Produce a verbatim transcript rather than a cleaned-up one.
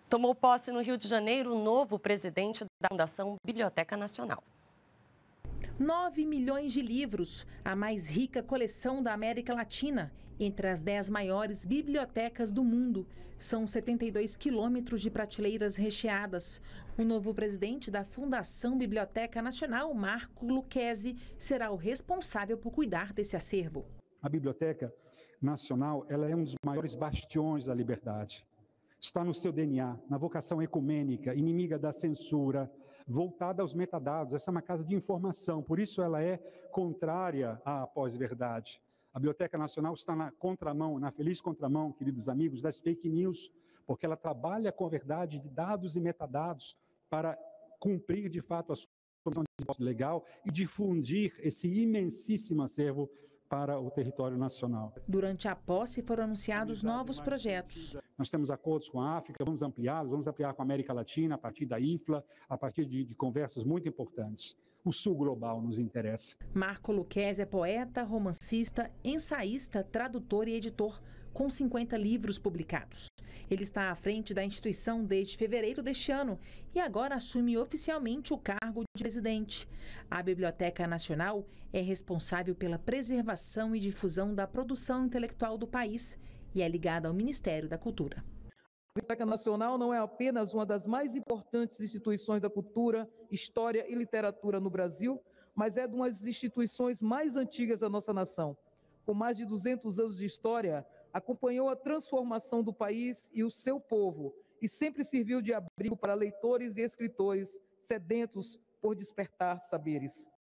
Tomou posse no Rio de Janeiro o novo presidente da Fundação Biblioteca Nacional. nove milhões de livros, a mais rica coleção da América Latina, entre as dez maiores bibliotecas do mundo. São setenta e dois quilômetros de prateleiras recheadas. O novo presidente da Fundação Biblioteca Nacional, Marco Lucchesi, será o responsável por cuidar desse acervo. A Biblioteca Nacional, ela é um dos maiores bastiões da liberdade. Está no seu D N A, na vocação ecumênica, inimiga da censura, voltada aos metadados. Essa é uma casa de informação, por isso ela é contrária à pós-verdade. A Biblioteca Nacional está na contramão, na feliz contramão, queridos amigos, das fake news, porque ela trabalha com a verdade de dados e metadados para cumprir, de fato, a sua função legal e difundir esse imensíssimo acervo para o território nacional. Durante a posse foram anunciados novos projetos. Nós temos acordos com a África, vamos ampliá-los, vamos ampliar com a América Latina, a partir da I F L A, a partir de, de conversas muito importantes. O Sul Global nos interessa. Marco Lucchesi é poeta, romancista, ensaísta, tradutor e editor, com cinquenta livros publicados. Ele está à frente da instituição desde fevereiro deste ano e agora assume oficialmente o cargo de presidente. A Biblioteca Nacional é responsável pela preservação e difusão da produção intelectual do país e é ligada ao Ministério da Cultura. A Biblioteca Nacional não é apenas uma das mais importantes instituições da cultura, história e literatura no Brasil, mas é uma das instituições mais antigas da nossa nação. Com mais de duzentos anos de história, acompanhou a transformação do país e o seu povo e sempre serviu de abrigo para leitores e escritores sedentos por despertar saberes.